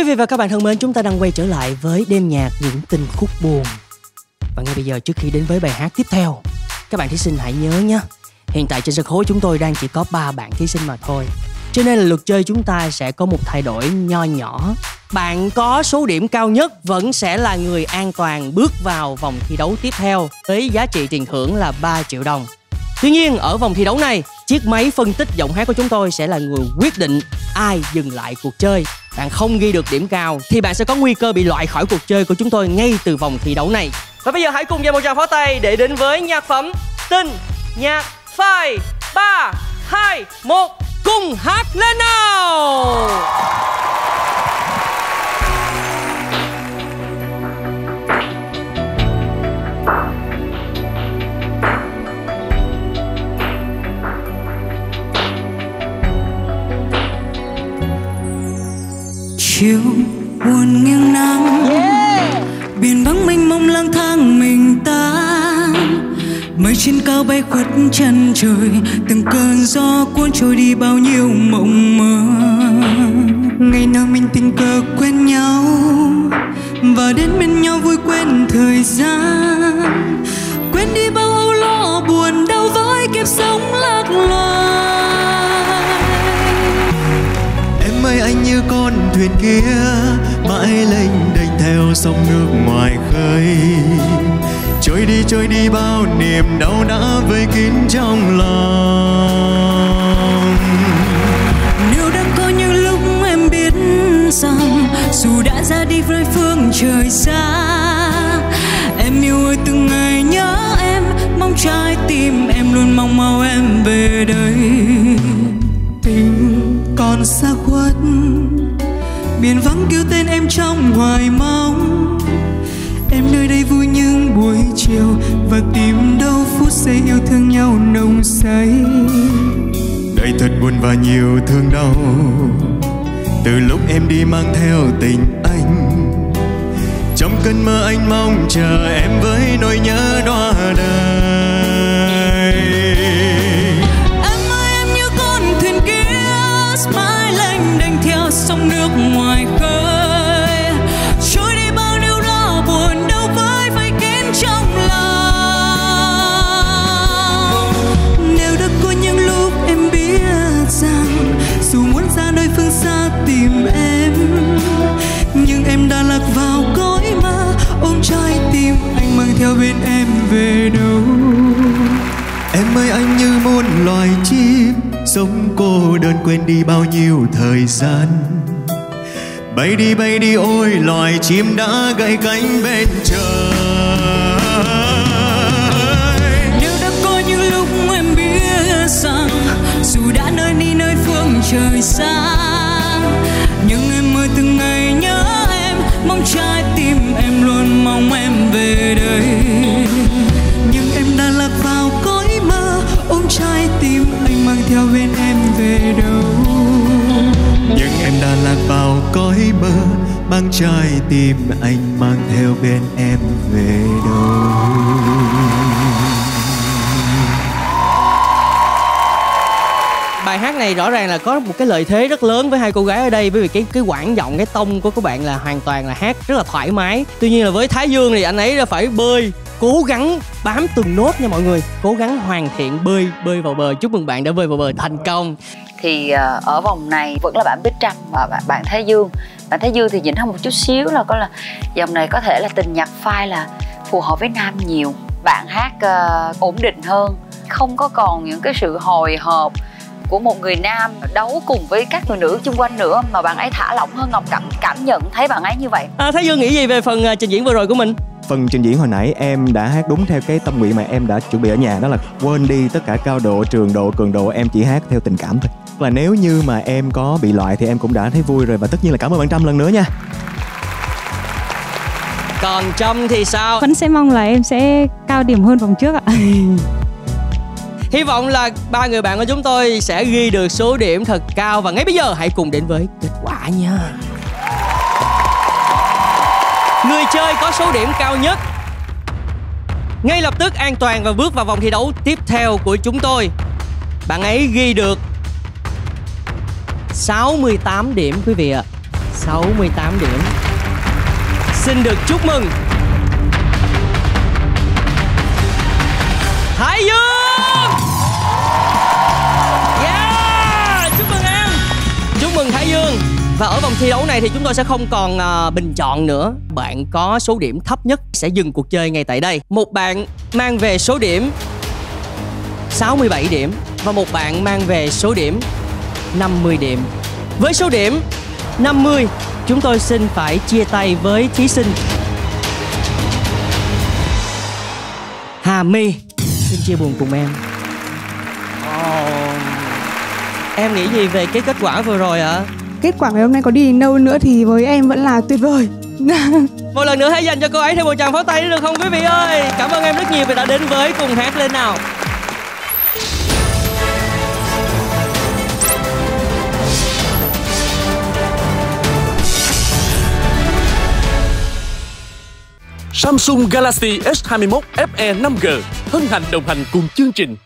Quý vị và các bạn thân mến, chúng ta đang quay trở lại với đêm nhạc những tình khúc buồn. Và ngay bây giờ, trước khi đến với bài hát tiếp theo, các bạn thí sinh hãy nhớ nhé, hiện tại trên sân khấu chúng tôi đang chỉ có 3 bạn thí sinh mà thôi, cho nên là luật chơi chúng ta sẽ có một thay đổi nho nhỏ. Bạn có số điểm cao nhất vẫn sẽ là người an toàn bước vào vòng thi đấu tiếp theo với giá trị tiền thưởng là 3 triệu đồng. Tuy nhiên ở vòng thi đấu này, chiếc máy phân tích giọng hát của chúng tôi sẽ là người quyết định ai dừng lại cuộc chơi. Bạn không ghi được điểm cao thì bạn sẽ có nguy cơ bị loại khỏi cuộc chơi của chúng tôi ngay từ vòng thi đấu này. Và bây giờ hãy cùng dành một tràng pháo tay để đến với nhạc phẩm Tình Nhạc Phai. 3, 2, 1, cùng hát lên nào! Chiều buồn nghiêng nắng, biển vắng mênh mông lang thang mình ta. Mây trên cao bay khuất chân trời, từng cơn gió cuốn trôi đi bao nhiêu mộng mơ. Ngày nào mình tình cờ quen nhau và đến bên nhau vui quên thời gian, quên đi bao âu lo buồn đau với kiếp sống lạc loài. Em ơi anh như con thuyền kia mãi lênh đênh theo sông nước ngoài khơi, trôi đi bao niềm đau đã vây kín trong lòng. Nếu đã có những lúc em biết rằng dù đã ra đi với phương trời xa, em yêu ơi từng ngày nhớ em, mong trái tim em luôn mong mau em về đây. Tình còn xa khuất, biển vắng kêu tên em trong hoài mong. Em nơi đây vui những buổi chiều và tìm đâu phút giây yêu thương nhau nồng say. Đời thật buồn và nhiều thương đau, từ lúc em đi mang theo tình anh. Trong cơn mơ anh mong chờ em với nỗi nhớ đọa đời. Em ơi em như con thuyền kia mãi lênh đênh theo sông nước ngoài khơi, trôi đi bao nhiêu lo buồn đau với vây kín trong lòng. Nếu đã có những lúc em biết rằng dù muốn ra nơi phương xa tìm em, nhưng em đã lạc vào cõi mơ, ôm trái tim anh mang theo bên em về đâu. Em ơi anh như muôn loài chim sống cô đơn quên đi bao nhiêu thời gian. Bay đi ôi loài chim đã gãy cánh bên trời. Nếu đã có những lúc em biết rằng dù đã nơi đi nơi phương trời xa, nhưng em ơi từng ngày nhớ em, mong trái tim em luôn mong em về đây. Nhưng em đã lạc vào cõi mơ, ôm trái tim anh mang theo bên em về đâu. Nhưng em đã lạc vào cõi mơ, mang trái tim anh mang theo bên em về đâu. Bài hát này rõ ràng là có một cái lợi thế rất lớn với hai cô gái ở đây, bởi vì cái quãng giọng, cái tông của các bạn là hoàn toàn là hát rất là thoải mái. Tuy nhiên là với Thái Dương thì anh ấy phải bơi, cố gắng bám từng nốt nha mọi người, cố gắng hoàn thiện bơi vào bờ. Chúc mừng bạn đã bơi vào bờ thành công. Thì ở vòng này vẫn là bạn Bích Trâm và bạn Thái Dương. Bạn Thái Dương thì nhỉnh hơn một chút xíu là dòng này có thể là tình nhạc phai là phù hợp với nam nhiều. Bạn hát ổn định hơn, không có còn những cái sự hồi hộp của một người nam đấu cùng với các người nữ xung quanh nữa, mà bạn ấy thả lỏng hơn. Ngọc cảm nhận thấy bạn ấy như vậy. Thái Dương nghĩ gì về phần trình diễn vừa rồi của mình? Phần trình diễn hồi nãy em đã hát đúng theo cái tâm nguyện mà em đã chuẩn bị ở nhà, đó là quên đi tất cả cao độ, trường độ, cường độ, em chỉ hát theo tình cảm thôi. Và nếu như mà em có bị loại thì em cũng đã thấy vui rồi, và tất nhiên là cảm ơn bạn Trâm lần nữa nha. Còn Trâm thì sao? Vẫn sẽ mong là em sẽ cao điểm hơn vòng trước ạ. Hy vọng là 3 người bạn của chúng tôi sẽ ghi được số điểm thật cao. Và ngay bây giờ hãy cùng đến với kết quả nha. Người chơi có số điểm cao nhất ngay lập tức an toàn và bước vào vòng thi đấu tiếp theo của chúng tôi. Bạn ấy ghi được 68 điểm quý vị ạ. 68 điểm. Xin được chúc mừng Hải Dương. Yeah, chúc mừng em. Chúc mừng Hải Dương. Và ở vòng thi đấu này thì chúng tôi sẽ không còn bình chọn nữa. Bạn có số điểm thấp nhất sẽ dừng cuộc chơi ngay tại đây. Một bạn mang về số điểm 67 điểm và một bạn mang về số điểm 50 điểm. Với số điểm 50, chúng tôi xin phải chia tay với thí sinh Hà My. Xin chia buồn cùng em. Em nghĩ gì về cái kết quả vừa rồi ạ? Kết quả ngày hôm nay có đi đến đâu nữa thì với em vẫn là tuyệt vời. Một lần nữa hãy dành cho cô ấy thêm một tràng pháo tay được không quý vị ơi? Cảm ơn em rất nhiều vì đã đến với Cùng Hát Lên Nào. Samsung Galaxy S21 FE 5G hân hạnh đồng hành cùng chương trình.